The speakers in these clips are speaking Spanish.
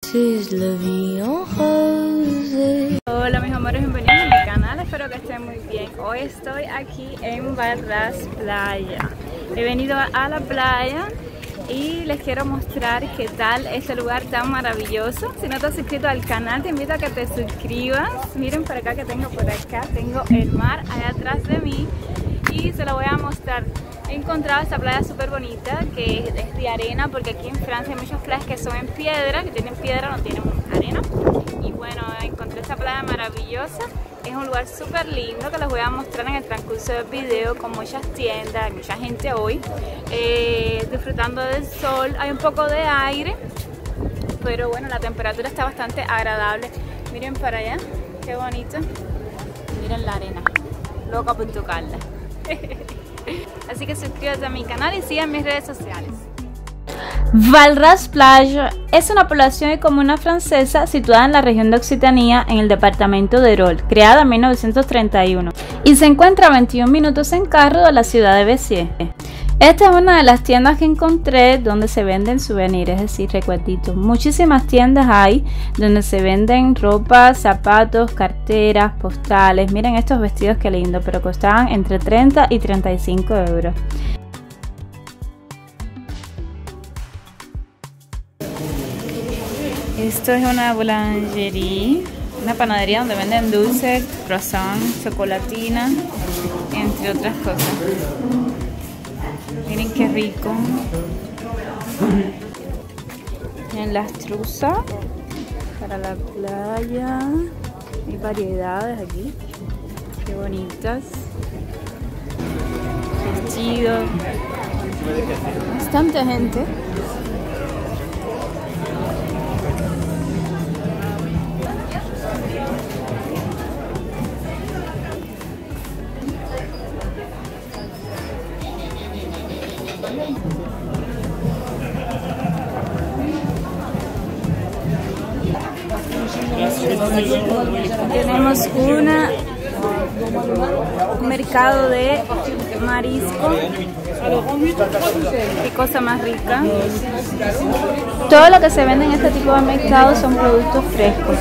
Hola mis amores, bienvenidos a mi canal, espero que estén muy bien. Hoy estoy aquí en Val Ras Playa. He venido a la playa y les quiero mostrar qué tal este lugar tan maravilloso. Si no te has suscrito al canal, te invito a que te suscribas. Miren por acá que tengo por acá, tengo el mar allá atrás de mí y se lo voy a mostrar. He encontrado esta playa súper bonita que es de arena, porque aquí en Francia hay muchas playas que son en piedra, que tienen piedra, no tienen arena. Y bueno, encontré esta playa maravillosa. Es un lugar súper lindo que les voy a mostrar en el transcurso del video, con muchas tiendas, hay mucha gente hoy disfrutando del sol. Hay un poco de aire, pero bueno, la temperatura está bastante agradable. Miren para allá, qué bonito. Miren la arena, loca por tocarla. Así que suscríbete a mi canal y sigan mis redes sociales. Val Ras Playa es una población y comuna francesa situada en la región de Occitania, en el departamento de Hérault, creada en 1931, y se encuentra a 21 minutos en carro de la ciudad de Béziers. Esta es una de las tiendas que encontré donde se venden souvenirs, es decir, recuerditos. Muchísimas tiendas hay donde se venden ropa, zapatos, carteras, postales. Miren estos vestidos qué lindo, pero costaban entre 30 y 35 euros. Esto es una boulangerie, una panadería donde venden dulces, croissant, chocolatina, entre otras cosas. Miren qué rico. Tienen las truzas para la playa. Hay variedades aquí. Qué bonitas. Vestidos. Bastante gente. Tenemos un mercado de marisco. Qué cosa más rica. Todo lo que se vende en este tipo de mercado son productos frescos.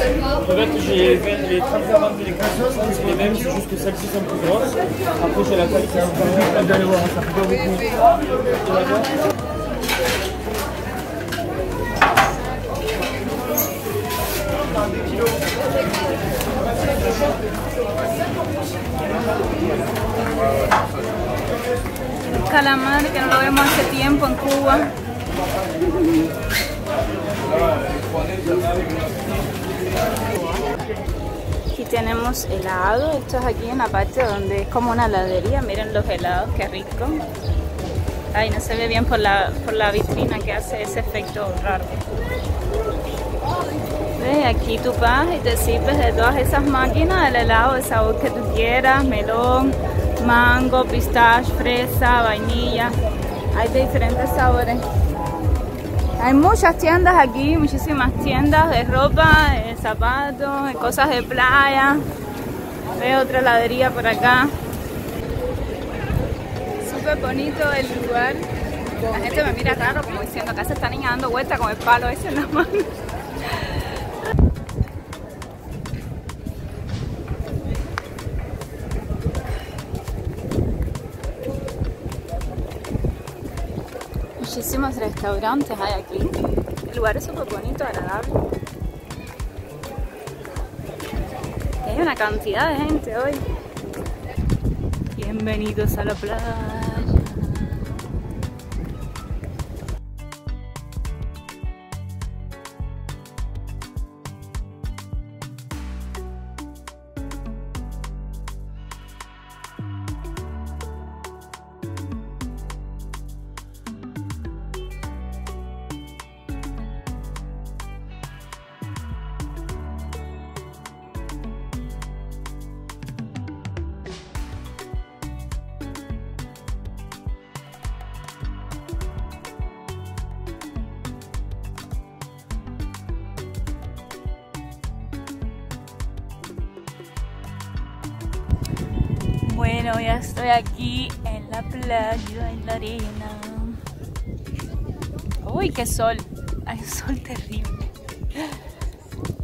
El calamar, que no lo vemos hace tiempo en Cuba. Aquí tenemos helado. Esto es aquí en la parte donde es como una heladería. Miren los helados, qué rico. Ay, no se ve bien por la vitrina que hace ese efecto raro. ¿Ves? Aquí tú vas y te sirves de todas esas máquinas el helado del sabor que tú quieras. Melón, mango, pistache, fresa, vainilla. Hay de diferentes sabores. Hay muchas tiendas aquí, muchísimas tiendas de ropa, de zapatos, de cosas de playa. Veo otra heladería por acá. Súper bonito el lugar. La gente me mira raro como diciendo acá se están niños dando vueltas con el palo ese en la mano. Muchísimos restaurantes hay aquí. El lugar es súper bonito, agradable. Y hay una cantidad de gente hoy. Bienvenidos a la playa. Bueno, ya estoy aquí en la playa, en la arena. Uy, qué sol. Hay un sol terrible.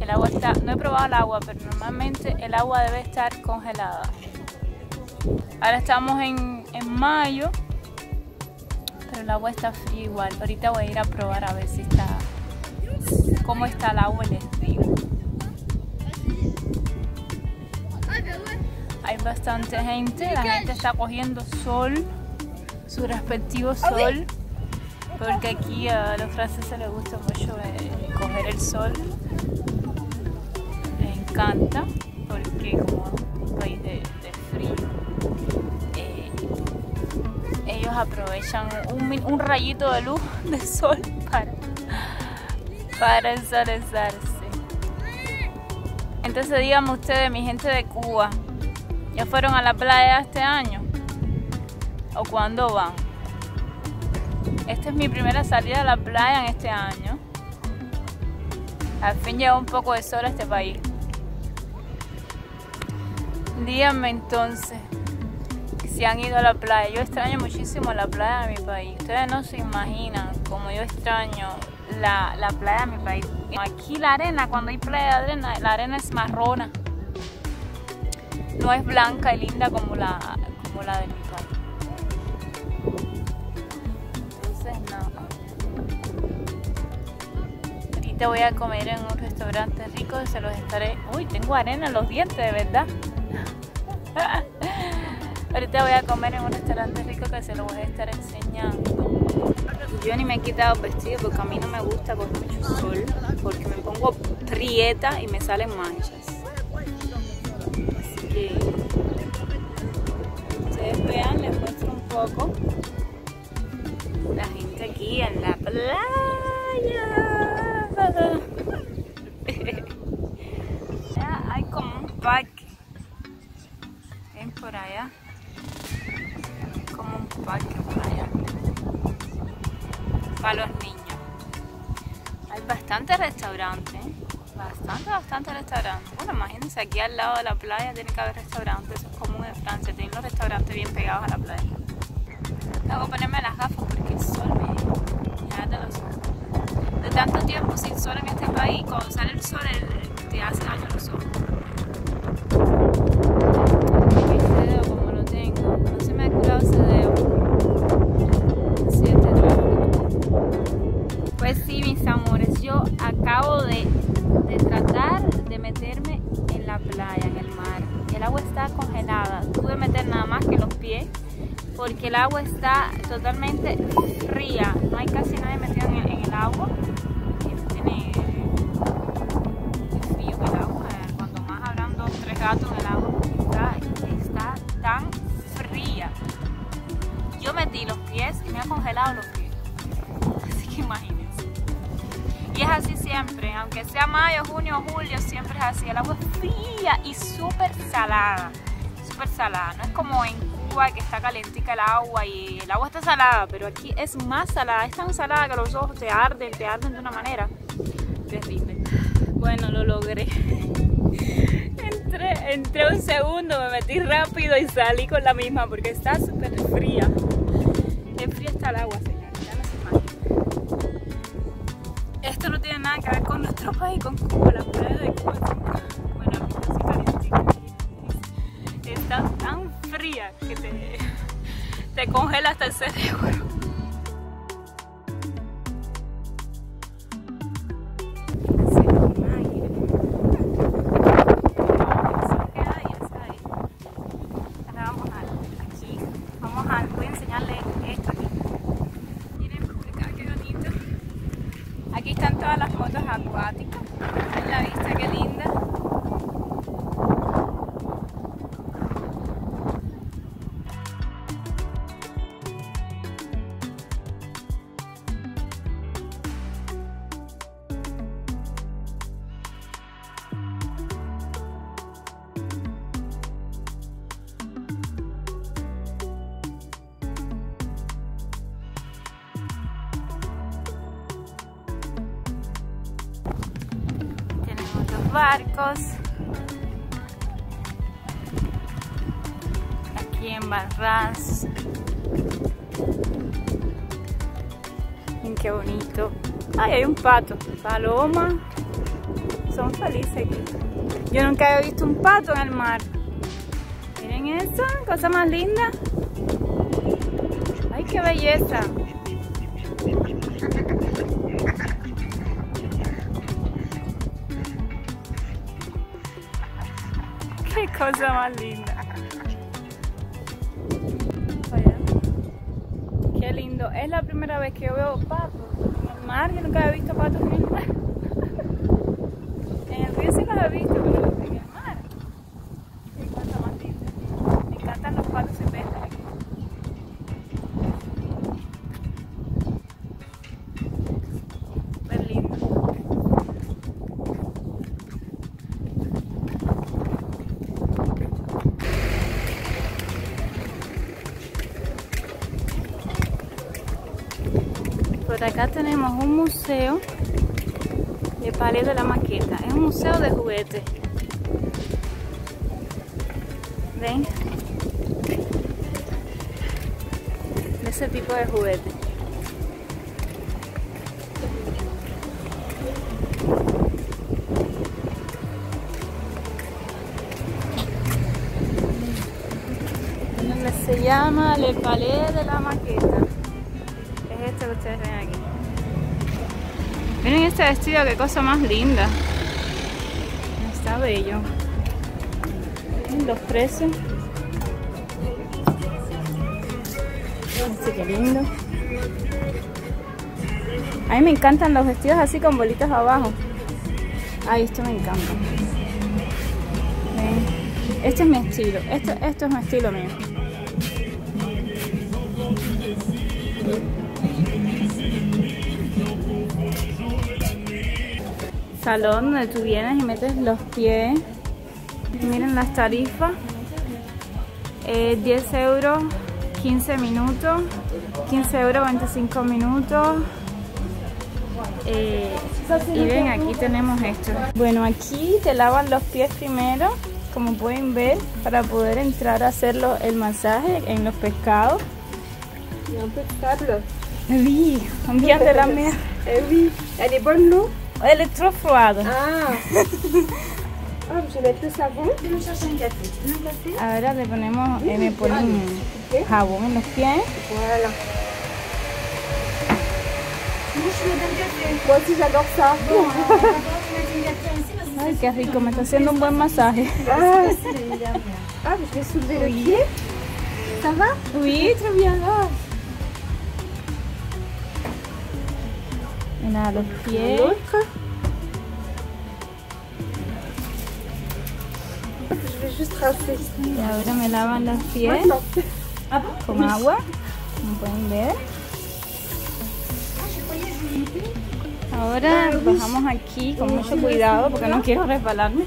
El agua está, no he probado el agua, pero normalmente el agua debe estar congelada. Ahora estamos en mayo, pero el agua está fría igual. Ahorita voy a ir a probar a ver si está, cómo está el agua, les digo. Hay bastante gente, la gente está cogiendo sol, su respectivo sol, porque aquí a los franceses les gusta mucho coger el sol. Les encanta, porque como es un país de frío, ellos aprovechan un rayito de luz de sol para ensolecerse. Entonces díganme ustedes, mi gente de Cuba, ¿ya fueron a la playa este año? ¿O cuándo van? Esta es mi primera salida a la playa en este año. Al fin llegó un poco de sol a este país. Díganme entonces si han ido a la playa. Yo extraño muchísimo la playa de mi país. Ustedes no se imaginan cómo yo extraño la playa de mi país. Aquí la arena, cuando hay playa de arena, la arena es marrona. No es blanca y linda como la de mi país. Entonces no. Ahorita voy a comer en un restaurante rico y se los estaré... Uy, tengo arena en los dientes, de verdad. Ahorita voy a comer en un restaurante rico que se los voy a estar enseñando. Yo ni me he quitado el vestido porque a mí no me gusta con mucho sol, porque me pongo prieta y me salen manchas. Así que ustedes vean, les muestro un poco la gente aquí en la playa. Ya hay como un parque. Ven por allá. Como un parque por allá. Para los niños. Hay bastantes restaurantes. Bastante restaurantes. Bueno, imagínense, aquí al lado de la playa tiene que haber restaurantes. Eso es común en Francia. Tienen los restaurantes bien pegados a la playa. Tengo que ponerme las gafas porque el sol me arde los ojos. De tanto tiempo sin sol en este país, cuando sale el sol te hace daño los ojos. Este dedo como lo tengo, no se me ha curado ese dedo. Pues sí, mis amores, yo acabo de tratar de meterme en la playa, en el mar. El agua está congelada, pude meter nada más que los pies porque el agua está totalmente fría. No hay casi nadie metido en el agua. Tiene frío el agua. Cuando más habrán 2 o 3 gatos en el agua, está tan fría. Yo metí los pies y me ha congelado los pies. Así que imagínense. Y es así siempre, aunque sea mayo, junio o julio, siempre es así. El agua es fría y súper salada. Súper salada. No es como en Cuba que está calentica el agua y el agua está salada, pero aquí es más salada. Es tan salada que los ojos te arden de una manera terrible. Bueno, lo logré. Entré un segundo, me metí rápido y salí con la misma porque está súper fría. Qué fría está el agua, señores. Ya no se imagina. Esto no tiene nada que ver con nuestro país, con Cuba, la playa de Cuba. Bueno, está tan fría que te congela hasta el cerebro. Voy a enseñarles esto aquí. Miren acá, qué bonito. Aquí están todas las motos acuáticas. Miren la vista, qué linda. Barcos aquí en Barras. Miren qué bonito. Ay, hay un pato, paloma, son estamos felices aquí. Yo nunca había visto un pato en el mar. Miren eso, cosa más linda. ¡Ay, qué belleza! ¡Qué cosa más linda! Vaya. ¡Qué lindo! Es la primera vez que yo veo patos en el mar. Yo nunca había visto patos en el mar. En el río sí los he visto, pero en el mar. ¡Qué cosa más linda! Me encantan los patos silvestres aquí. Súper lindo. Por acá tenemos un museo de Palais de la Maqueta. Es un museo de juguetes. ¿Ven? De ese tipo de juguetes. Se llama Le Palais de la Maqueta. Es esto que ustedes ven aquí. Miren este vestido, qué cosa más linda. Está bello. Miren los precios. Este qué lindo. A mí me encantan los vestidos así con bolitas abajo. Ay, esto me encanta. ¿Ven? Este es mi estilo. Esto es mi estilo mío. Salón donde tú vienes y metes los pies. Miren las tarifas. 10 euros 15 minutos, 15 euros 25 minutos. Y ven, aquí tenemos esto. Bueno, aquí te lavan los pies primero, como pueden ver, para poder entrar a hacer el masaje en los pescados. Il y a un peu de sable. Oui, on vient de la mer. Oui, elle est bonne l'eau. Elle est trop froide. Ah. Ah, je vais mettre le savon. Ahora le ponemos, me ponen jabón en los pies. Voilà. Moi aussi j'adore ça. Ay, qué rico, me está haciendo un buen masaje. Ah, je vais soulever le pied. Ça va? Oui, très bien. Ah. Mira, los pies. Je vais juste rincer. Y ahora me lavan los pies con agua, como pueden ver. Ahora bajamos aquí con mucho cuidado porque no quiero resbalarme.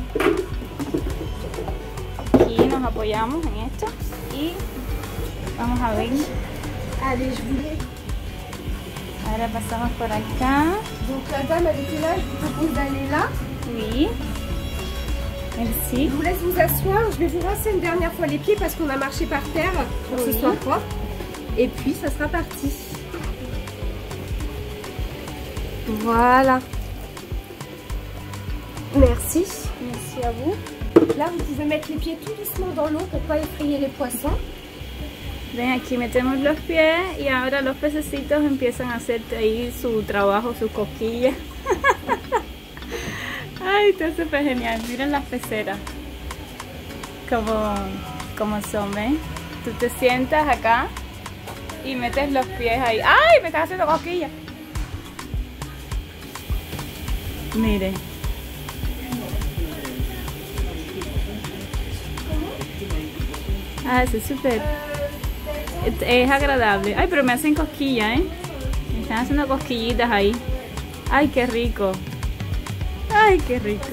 Aquí nos apoyamos en esto y vamos a ver. Allez, je voulais. Ahora pasamos por acá. Donc la dame elle était là, je vous propose d'aller là. Oui. Merci. Je vous laisse vous asseoir. Je vais vous rincer une dernière fois les pieds parce qu'on a marché par terre pour que ce soit propre. Et puis ça sera parti. Voilà. Merci. Merci à vous. Là, vous pouvez mettre les pieds tout doucement dans l'eau pour pas effrayer les poissons. Ven, aquí metemos los pies y ahora los pececitos empiezan a hacer ahí su trabajo, sus cosquillas. Ay, está súper genial. Miren las peceras. Como son, ¿ven? Tú te sientas acá y metes los pies ahí. ¡Ay! Me estás haciendo cosquillas. Miren. Ah, eso es súper. Es agradable. Ay, pero me hacen cosquillas, ¿eh? Me están haciendo cosquillitas ahí. Ay, qué rico. Ay, qué rico.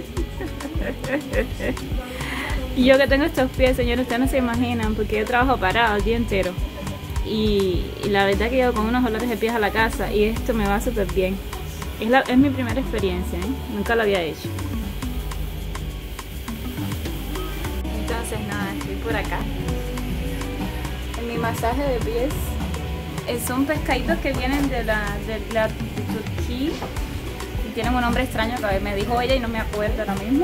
Y yo que tengo estos pies, señores, ustedes no se imaginan, porque yo trabajo parado el día entero. Y la verdad que llego con unos olores de pies a la casa y esto me va súper bien. Es mi primera experiencia, ¿eh? Nunca lo había hecho. Entonces nada, estoy por acá. En mi masaje de pies son pescaditos que vienen de Turquía, tienen un nombre extraño que me dijo ella y no me acuerdo ahora mismo.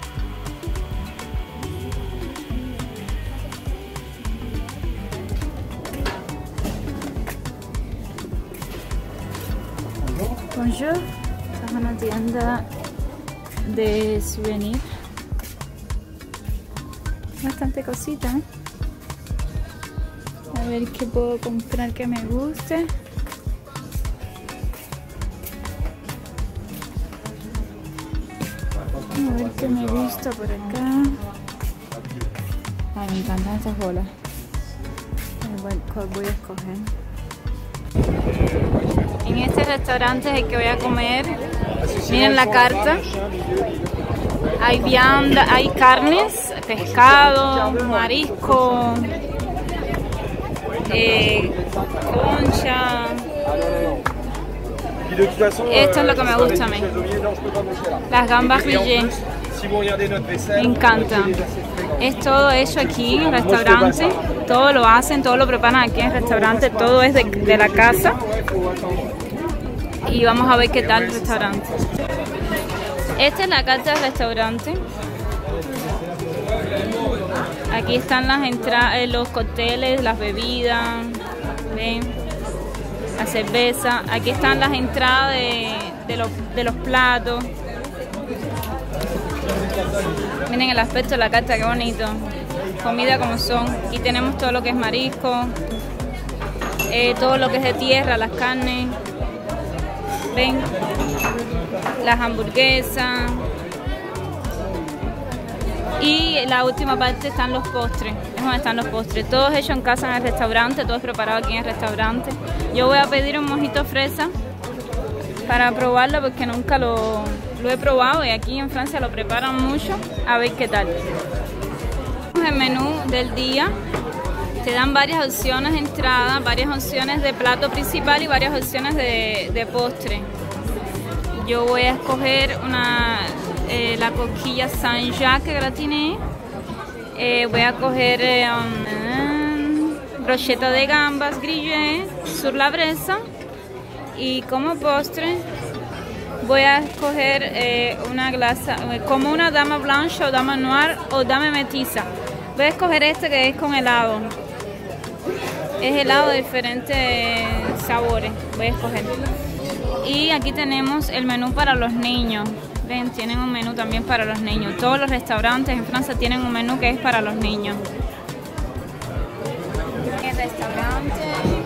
Bonjour, esta es una tienda de souvenir. Bastante cosita, ¿eh? A ver qué puedo comprar que me guste. A ver qué me gusta por acá. Ay, me encantan estas bolas. ¿Cuál voy a escoger? En este restaurante es el que voy a comer. Miren la carta. Hay vianda, hay carnes, pescado, marisco, concha. Esto es lo que me gusta a mí. Las gambas grillées. Me encanta. Es todo hecho aquí en el restaurante. Todo lo hacen, todo lo preparan aquí en el restaurante. Todo es de la casa. Y vamos a ver qué tal el restaurante. Esta es la carta del restaurante. Aquí están las entradas, los cócteles, las bebidas, ¿ven? La cerveza. Aquí están las entradas de los platos. Miren el aspecto de la carta, qué bonito. Comida como son. Aquí tenemos todo lo que es marisco, todo lo que es de tierra, las carnes. Ven, las hamburguesas. Y la última parte están los postres. Es donde están los postres. Todo es hecho en casa en el restaurante, todo es preparado aquí en el restaurante. Yo voy a pedir un mojito fresa para probarlo porque nunca lo he probado y aquí en Francia lo preparan mucho. A ver qué tal. El menú del día. Te dan varias opciones de entrada, varias opciones de plato principal y varias opciones de postre. Yo voy a escoger la coquilla Saint-Jacques gratiné. Voy a coger brocheta de gambas grillées sur la brasa. Y como postre voy a escoger una glasa, como una dama blanche o dama noir o dama mestiza. Voy a escoger este que es con helado. Es helado de diferentes sabores. Voy a escoger. Y aquí tenemos el menú para los niños. Ven, tienen un menú también para los niños. Todos los restaurantes en Francia tienen un menú que es para los niños. El restaurante.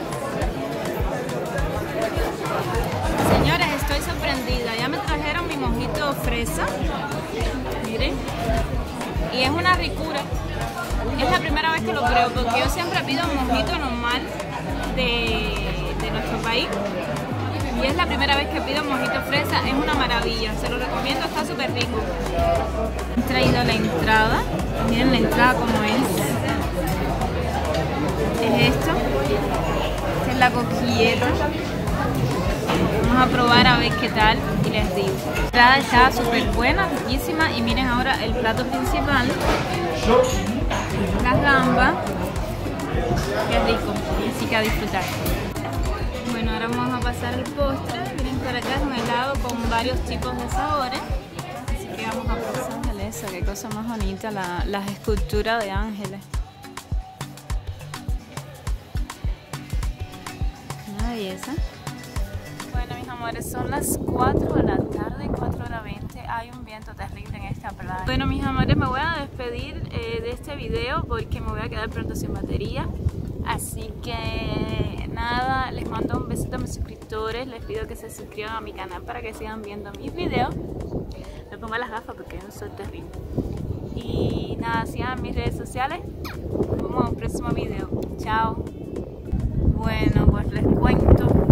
Señores, estoy sorprendida. Ya me trajeron mi mojito fresa. Miren. Y es una ricura. Es la primera vez que lo pruebo porque yo siempre pido un mojito normal de nuestro país. Y es la primera vez que pido mojito fresa, es una maravilla, se lo recomiendo, está súper rico. Han traído la entrada, miren la entrada como es. Es esto, esta es la coquilleta. Vamos a probar a ver qué tal y les digo. La entrada está súper buena, riquísima y miren ahora el plato principal. Las gambas, qué rico, así que a disfrutar. Bueno, ahora vamos a pasar el postre. Miren, por acá es un helado con varios tipos de sabores. Así que vamos a pasar eso, qué cosa más bonita, las esculturas de ángeles. Una belleza. Bueno, mis amores, son las 4 de la tarde, 4:20. Hay un viento terrible en esta playa. Bueno, mis amores, me voy a despedir de este video porque me voy a quedar pronto sin batería. Así que nada, les mando un besito a mis suscriptores. Les pido que se suscriban a mi canal para que sigan viendo mis videos. Me pongo las gafas porque no soy terrible. Y nada, sigan mis redes sociales. Nos vemos en un próximo video. Chao. Bueno, pues les cuento